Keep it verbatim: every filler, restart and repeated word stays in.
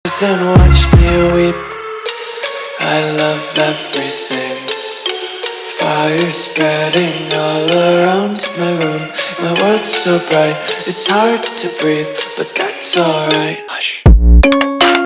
And watch me weep. I love everything. Fire spreading all around my room. My world's so bright, it's hard to breathe, but that's alright. Hush.